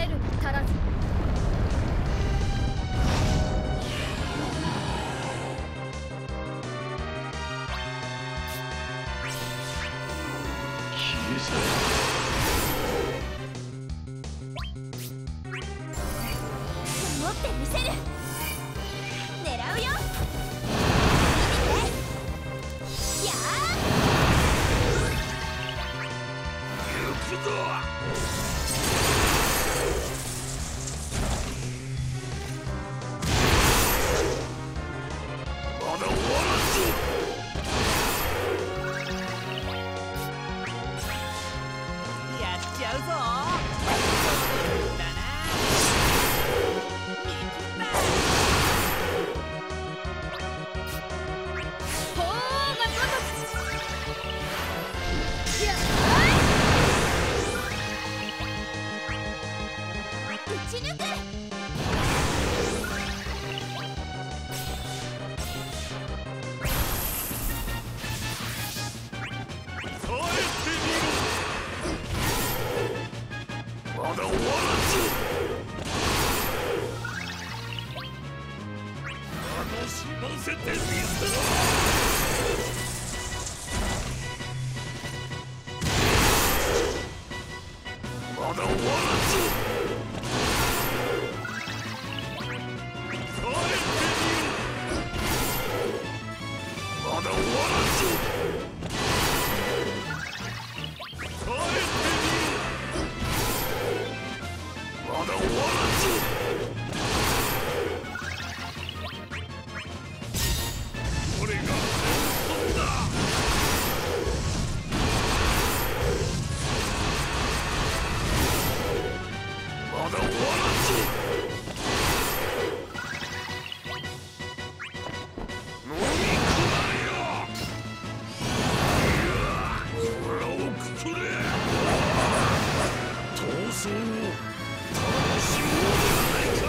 えるに足らず。持ってみせる。狙うよ。やあ。行くぞ。まだ終わらんぞ。やっちゃうぞ。だな。見切った。ほーがごとく。やっ打ち抜く。まだ終わらんぞ。楽しませてみせろ。まだ終わらんぞ。帰ってみろ。まだ終わらんぞ。帰ってみろ。まだ終わらんぞ。これが本当だ。まだ終わらんぞ。飲み込まれよ。いや空をくくれ。闘争を楽しもうではないか。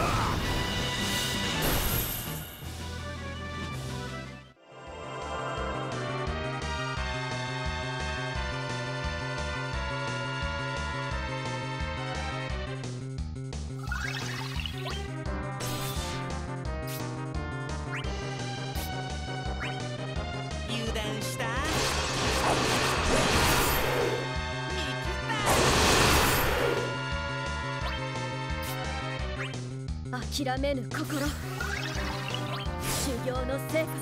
油断した。見切った。諦めぬ心。修行の成果。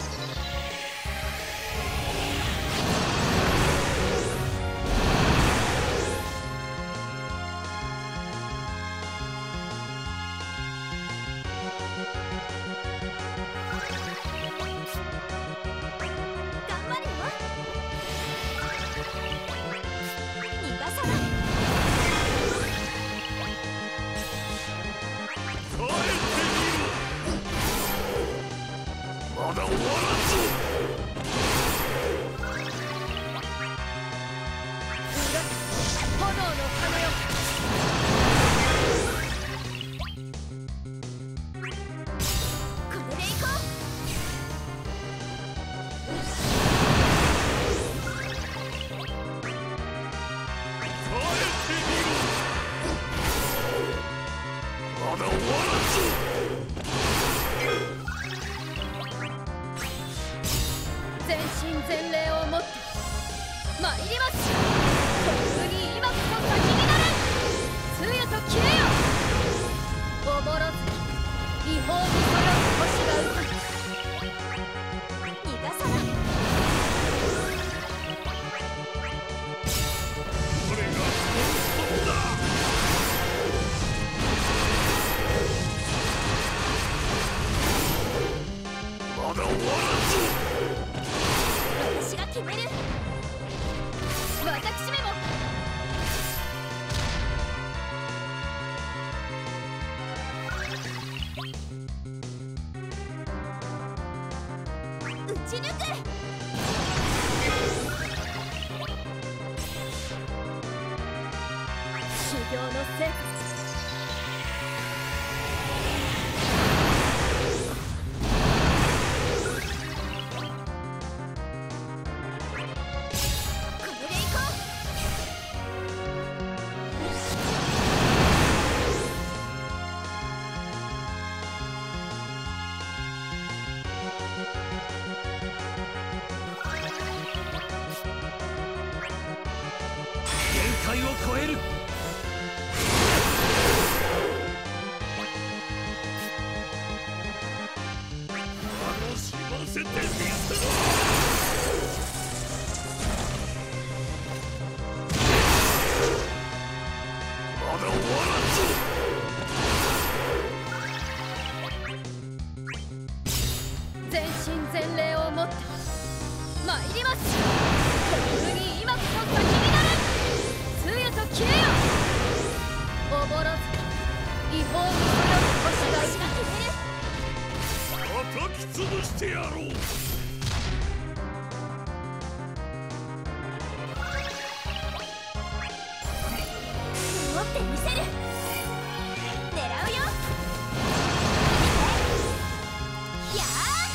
頑張るよ。逃がさない。帰ってみろ。まだ終わらんぞ。炎の花よ。これでいこう。帰ってみろ。まだ終わらんぞ。全身全霊をもって参ります。特に今こそ先になれ。杖と消えよ。おぼろ月違法にそよぐ星が歌う。逃がさない。これが本当だ。まだ終わらんぞ。私が決める。私めも。打ち抜く。修行の成果。これでいこう。 界を超える。楽しませてみせろ。まだ終わらんぞ。 全身全霊をもって参ります。特に今こそ先になる。杖と消えよ。おぼろず違法にそよぐ星がいた。 叩き潰してやろう。 持ってみせる。狙うよ。やあ。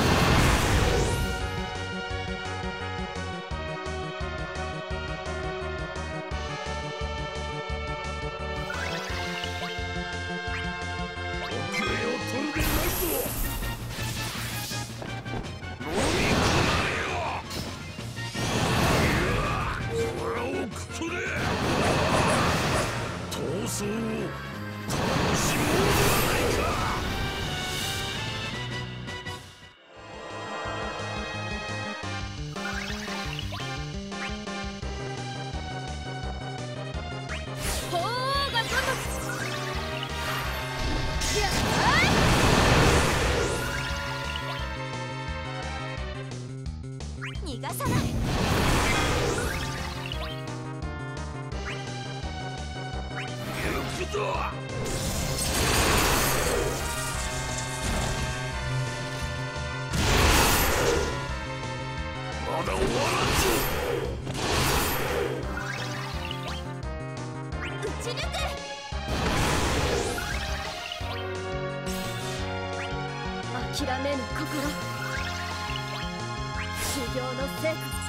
奥へを取るでないぞ。飲み込まれよ。空をくくれ。闘争を楽しもうではないか。 鳳凰が如く。やあ。逃がさない。 行くぞ。まだ終わらんぞ。 打ち抜く。諦めぬ心。修行の成果。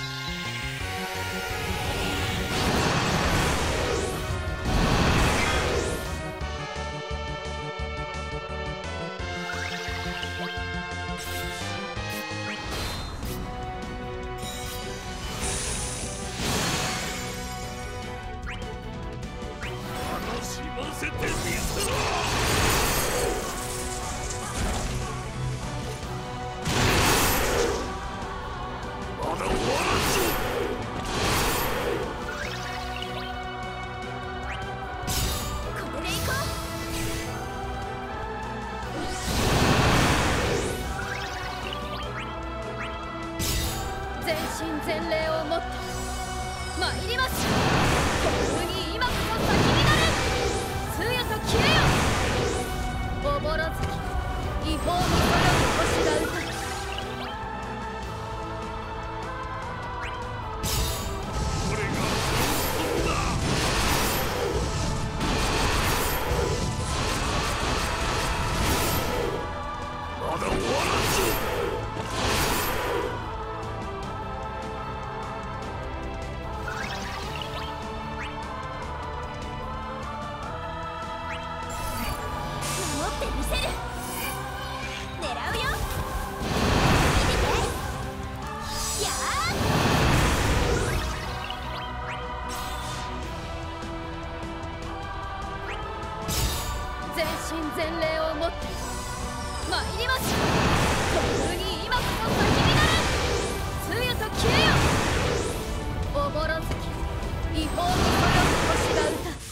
楽しませてみせろ。まだ終わらんぞ。 これでいこう。全身全霊をもって参ります。特に今こそ先になる。杖と消えよ。おぼろ月違法にそよぐ星が歌う。 これが本当だ。まだ終わらんぞ。 守ってみせる。狙うよ。見てて。やあ。全身全霊をもって参ります。特に今こそ先になる。杖と消えよ。おぼろ月違法にそよぐ星が歌う。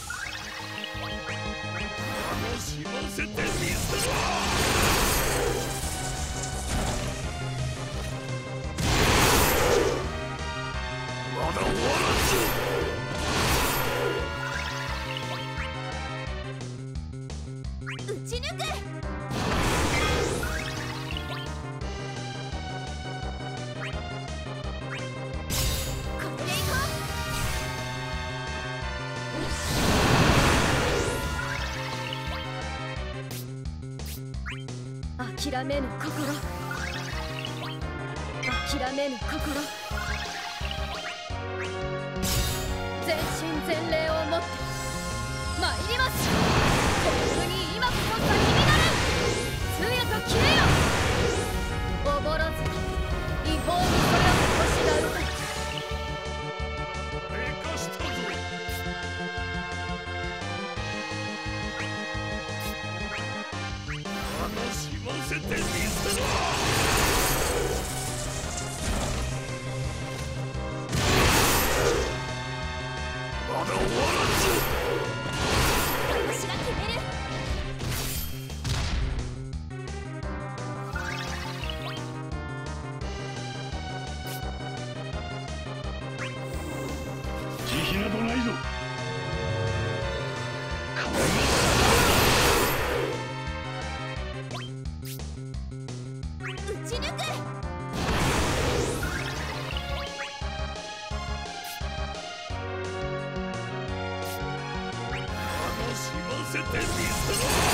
楽しませてみせろ。まだ終わらんぞ。 打ち抜く。これでいこう。諦めぬ心。諦めぬ心。全身全霊をもって参ります。特に今こそ先になる。杖と消えよ。おぼろ月違法にそよぐ星が歌う。 生かしたぞ。 てみせろ。